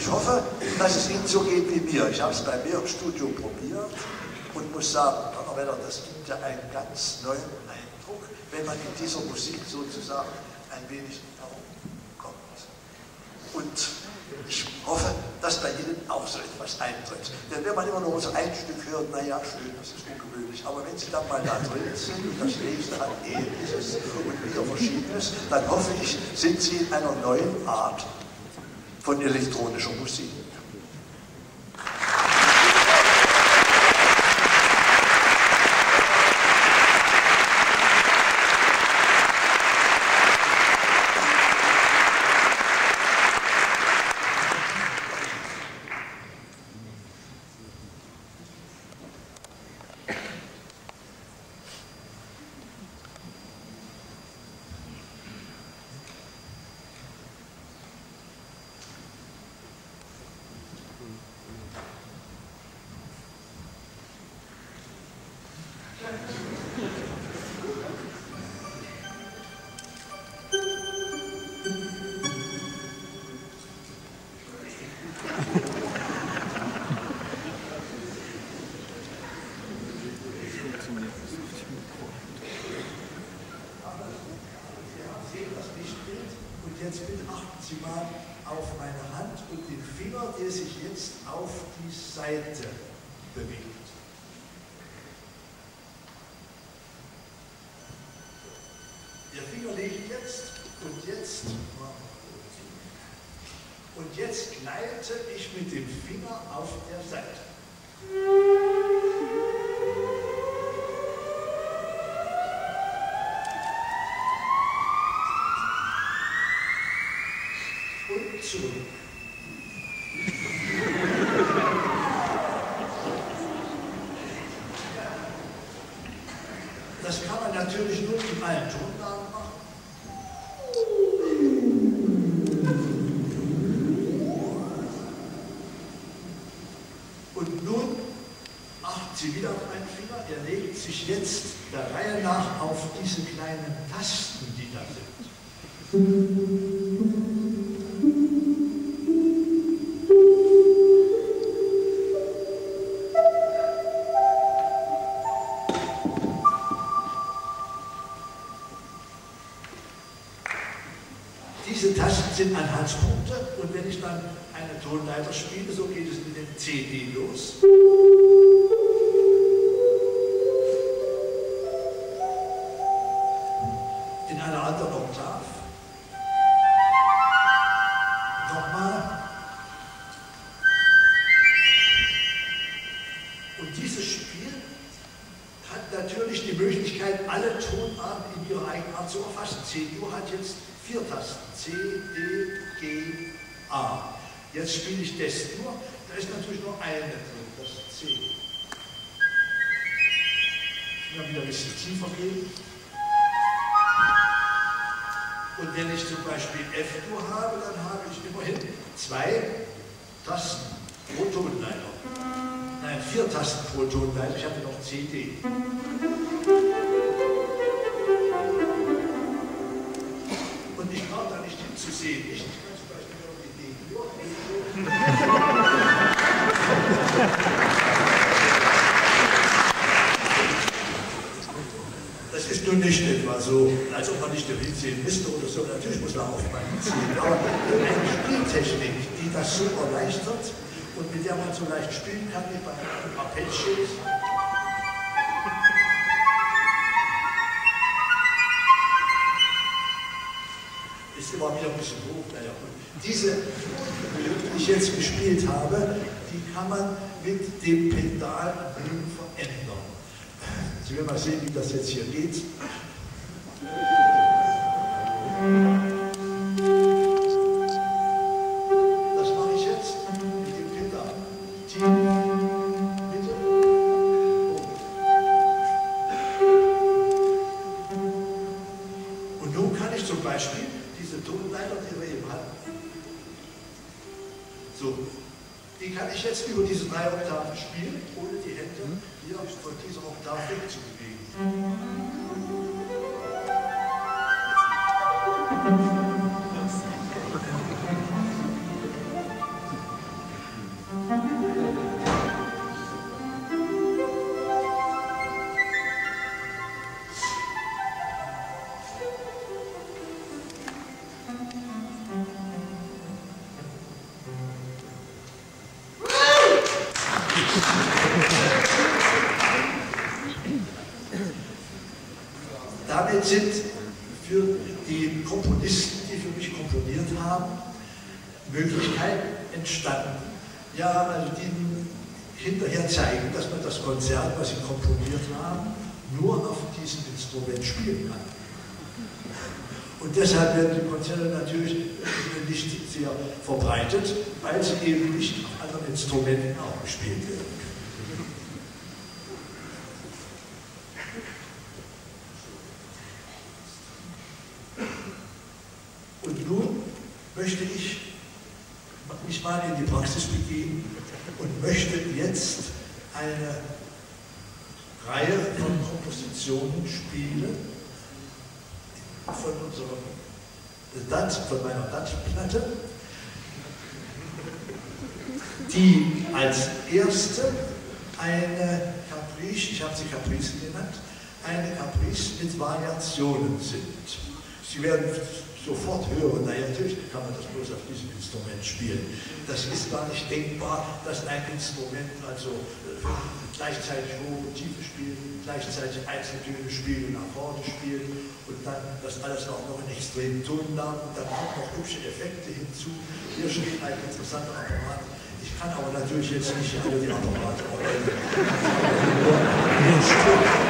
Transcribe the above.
hoffe, dass es Ihnen so geht wie mir. Ich habe es bei mir im Studio probiert und muss sagen, Donnerwetter, das gibt ja einen ganz neuen Eindruck, wenn man in dieser Musik sozusagen ein wenig herumkommt. Und ich hoffe, dass bei Ihnen auch so etwas eintritt. Denn wenn man immer nur so ein Stück hört, naja, schön, das ist ungewöhnlich. Aber wenn Sie dann mal da drin sind und das nächste hat Ähnliches und wieder Verschiedenes, dann hoffe ich, sind Sie in einer neuen Art von elektronischer Musik. Jetzt bitte achten Sie mal auf meine Hand und den Finger, der sich jetzt auf die Seite bewegt. Der Finger liegt jetzt und jetzt gleite ich mit dem Finger auf der Seite. Zurück. Das kann man natürlich nur in allen Tonlagen machen. Und nun achten Sie wieder auf meinen Finger. Er legt sich jetzt der Reihe nach auf diese kleinen Tasten, die da sind. Diese Tasten sind Anhaltspunkte und wenn ich dann eine Tonleiter spiele, so geht es mit dem CD los. In einer anderen Oktav. Nochmal. Und dieses Spiel hat natürlich die Möglichkeit, alle Tonarten in ihrer Eigenart zu erfassen. C-Dur hat jetzt 4 Tasten. C, D, G, A. Jetzt spiele ich D-Dur. Da ist natürlich nur eine drin, das ist C. Ich will wieder ein bisschen tiefer gehen. Und wenn ich zum Beispiel F-Dur habe, dann habe ich immerhin 2 Tasten pro Tonleiter. Nein, 4 Tasten pro Tonleiter. Ich habe noch C, D. Und ich brauche da nicht hinzusehen. Ich kann zum Beispiel noch die D-Dur. Das ist nun nicht etwa so, als ob man nicht hinsehen müsste oder so. Natürlich muss man auf mal hinsehen. Aber eine Spieltechnik, die das so erleichtert und mit der man so leicht spielen kann, wie bei einem Arpeggio. Ist immer wieder ein bisschen hoch. Naja. Diese, die ich jetzt gespielt habe, die kann man mit dem Pedal verändern. Sie werden mal sehen, wie das jetzt hier geht. Das mache ich jetzt mit dem Pedal. Tief, Mitte, hoch. Und nun kann ich zum Beispiel diese Tonleiter, die wir eben hatten, so, die kann ich jetzt über diese 3 Oktaven spielen, ohne die Hände hier von dieser Oktave wegzubewegen. damit sind für die Komponisten, die für mich komponiert haben, Möglichkeiten entstanden, ja, also die hinterher zeigen, dass man das Konzert, was sie komponiert haben, nur auf diesem Instrument spielen kann. Und deshalb werden die Konzerte natürlich nicht sehr verbreitet, weil sie eben nicht auf anderen Instrumenten auch gespielt werden können. Und nun möchte ich mich mal in die Praxis begeben und möchte jetzt eine Reihe von Kompositionen spielen von meiner Dutch-Platte, die als erste eine Caprice, ich habe sie Caprice genannt, eine Caprice mit Variationen sind. Sie werden sofort hören, naja, natürlich kann man das bloß auf diesem Instrument spielen. Das ist gar nicht denkbar, dass ein Instrument also gleichzeitig hohe und tiefe spielt, gleichzeitig Einzeltöne spielt und Akkorde spielt und dann das alles auch noch in extremen Tonlagen und dann kommen noch hübsche Effekte hinzu. Hier steht ein interessanter Apparat. Ich kann aber natürlich jetzt nicht alle die Apparate